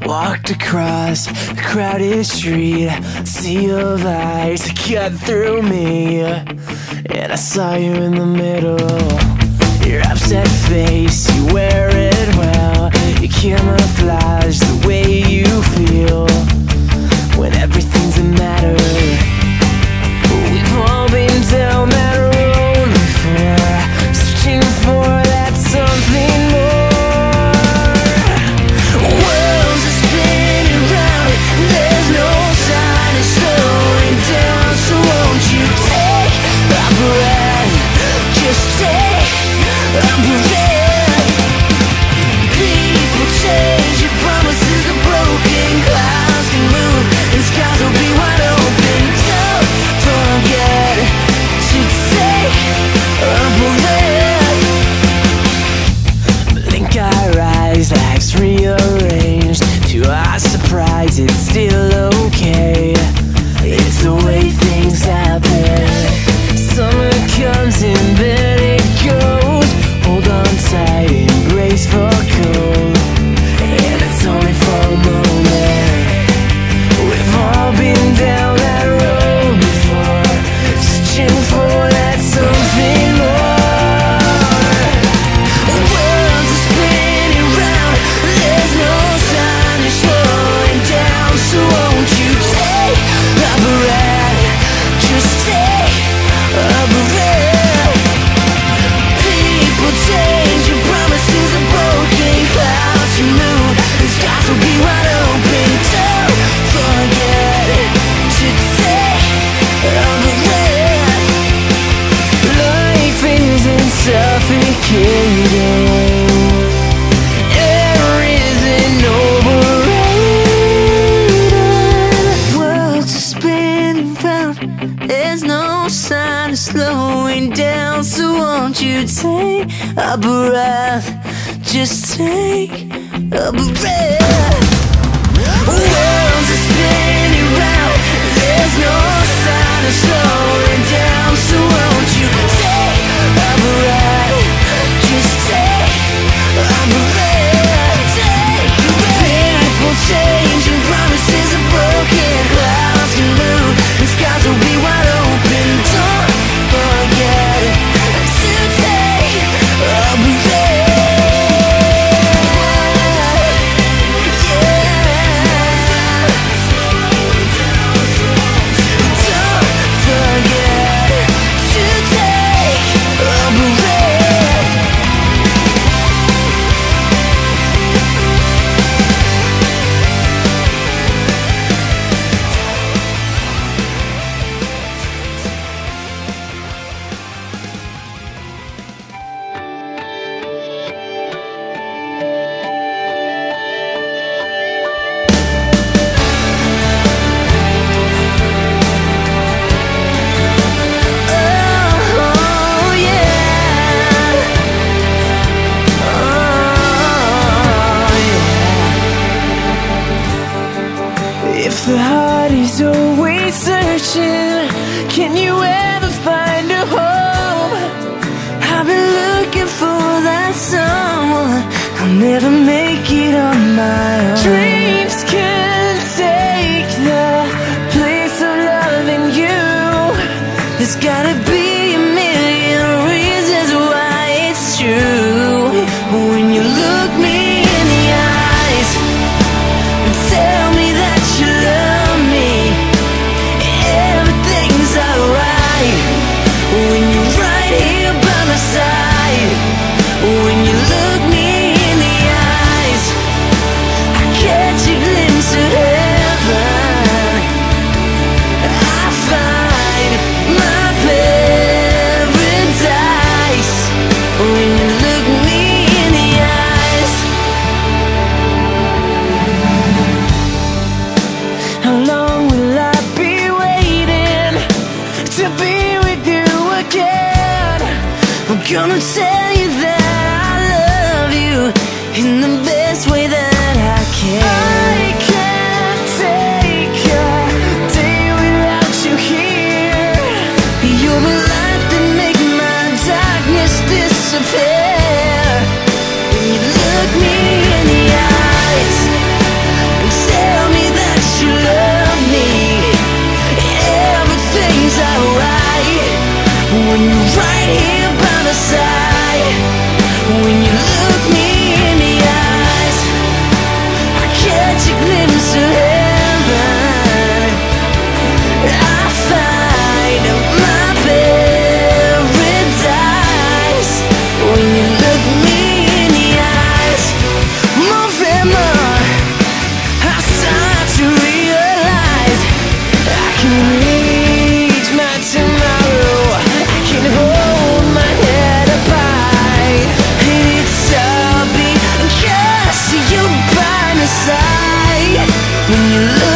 Walked across a crowded street, a sea of lights cut through me, and I saw you in the middle. Your upset face, you wear it well. You camouflage the way you feel when everything's a matter. We've all been down that road before, searching for that something more. Worlds are spinning round, there's no sign of slowing down. So won't you take a breath, just take a breath. People change, your promises are broken. Clouds can move and skies will be wide open. Don't forget to take a breath. Blink our eyes, life's rearranged. To our surprise, it's still okay. It's the way things happen. Summer comes and then it goes. Hold on tight, embrace for cold, and it's only for a moment. We've all been down that road before, searching for that something more. Worlds are spinning round, there's no sign of slowing down. So won't you take a breath, just take a breath. People change, your promises are broken. Clouds can move and skies will be wide open. Don't forget to take a breath. Life isn't suffocating, air isn't overrated. Worlds are spinning round, there's no sign of slowing down. So won't you take a breath, just take a breath. Worlds are spinning round, there's no sign of slowing down. So won't you take a breath, just take a breath. Take a breath. People change and promises are broken. Clouds can move and skies will be wide open. Don't forget to take a breath. If the heart is always searching, can you ever find a home? I've been looking for that someone. I'll never make it on my own. Dreams can take the place of loving you. There's gotta be a million reasons why it's true. When you look me in the eyes and tell me that you love me, everything's alright. When you're right here by my side, when you look me in the eyes, I catch a glimpse of heaven. I find my paradise when you look me in the eyes. How long will I be waiting to be with you again? I'm gonna tell you that I love you in the best way that I can. I can't take a day without you here. You're the light that makes my darkness disappear. When you look me in the eyes, sight when you look